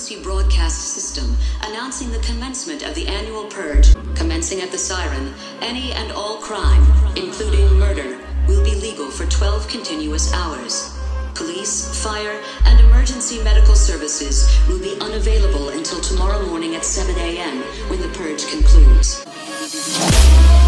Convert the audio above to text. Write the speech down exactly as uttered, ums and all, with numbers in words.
emergency broadcast system announcing the commencement of the annual purge. Commencing at the siren, any and all crime, including murder, will be legal for twelve continuous hours. Police, fire, and emergency medical services will be unavailable until tomorrow morning at seven a m when the purge concludes.